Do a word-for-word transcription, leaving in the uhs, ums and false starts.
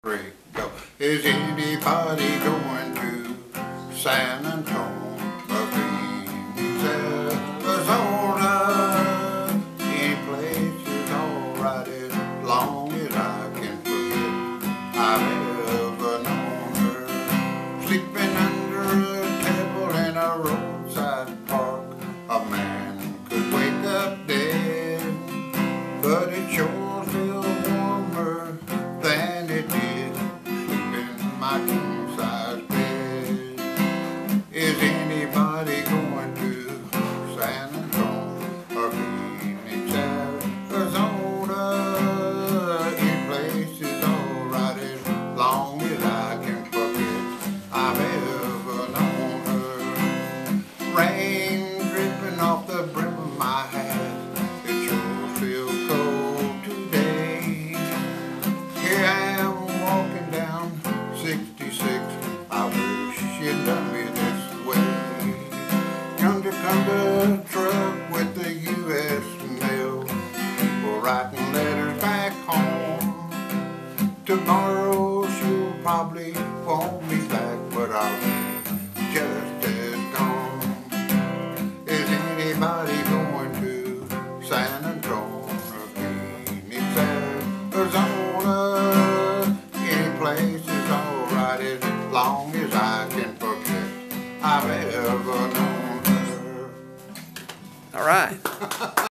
Three, go. Is anybody going to San Antone, Phoenix, Arizona? Any place is alright as long as I can forget I've ever known her. Sleeping under a table in a roadside park, a man could wake up dead, but it sure feels warmer than it did my king-size bed. Is anybody going to San Antone or Phoenix, Arizona? Any place is alright as long as I can forget I've ever known her. Rain dripping off the brim of my hat, it sure feels cold today. Here I am walking down sixty-six, I wish you'd done me this way. Yonder comes a truck with the U S mail, for writing letters back home. Tomorrow she'll probably want me back, but I'll be just as gone. Is anybody going to San Antone or Phoenix, Arizona? Any place is alright as long as I can forget I've ever known her. All right.